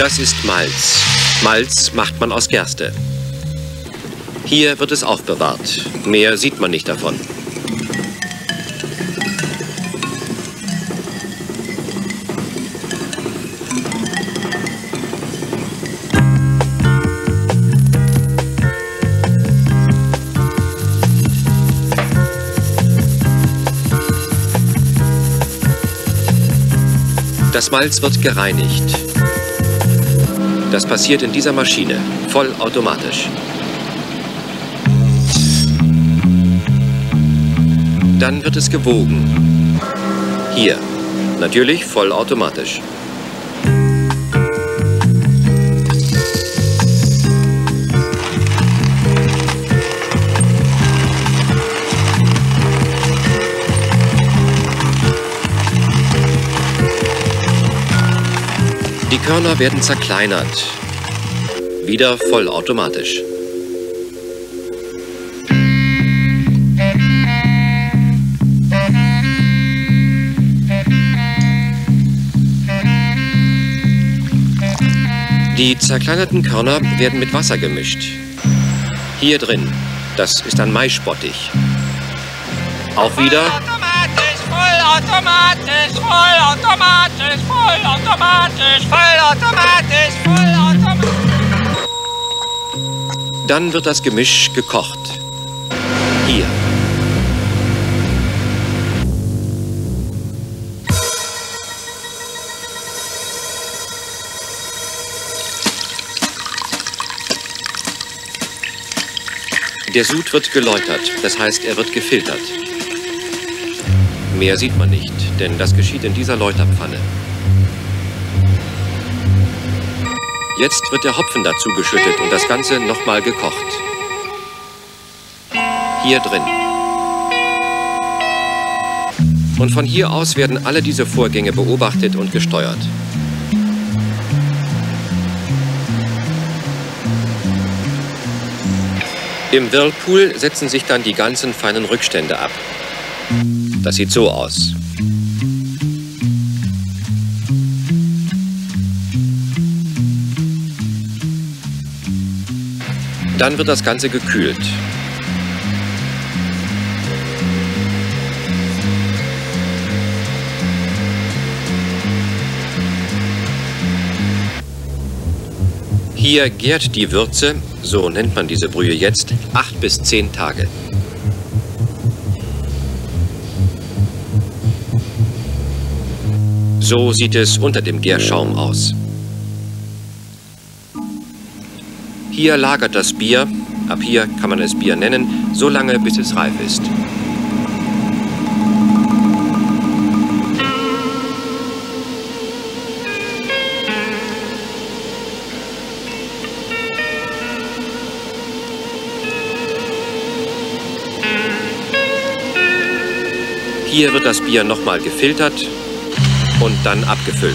Das ist Malz. Malz macht man aus Gerste. Hier wird es aufbewahrt. Mehr sieht man nicht davon. Das Malz wird gereinigt. Das passiert in dieser Maschine, vollautomatisch. Dann wird es gewogen. Hier, natürlich vollautomatisch. Die Körner werden zerkleinert. Wieder vollautomatisch. Die zerkleinerten Körner werden mit Wasser gemischt. Hier drin, das ist ein Maisbottich. Auch wieder vollautomatisch, vollautomatisch, vollautomatisch, vollautomatisch, vollautomatisch. Dann wird das Gemisch gekocht. Hier. Der Sud wird geläutert, das heißt, er wird gefiltert. Mehr sieht man nicht, denn das geschieht in dieser Läuterpfanne. Jetzt wird der Hopfen dazu geschüttet und das Ganze nochmal gekocht. Hier drin. Und von hier aus werden alle diese Vorgänge beobachtet und gesteuert. Im Whirlpool setzen sich dann die ganzen feinen Rückstände ab. Das sieht so aus. Dann wird das Ganze gekühlt. Hier gärt die Würze, so nennt man diese Brühe jetzt, 8 bis 10 Tage. So sieht es unter dem Gärschaum aus. Hier lagert das Bier, ab hier kann man es Bier nennen, so lange bis es reif ist. Hier wird das Bier nochmal gefiltert und dann abgefüllt.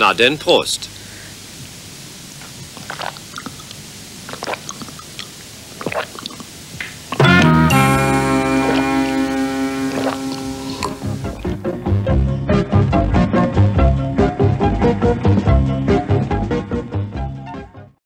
Na denn, Prost.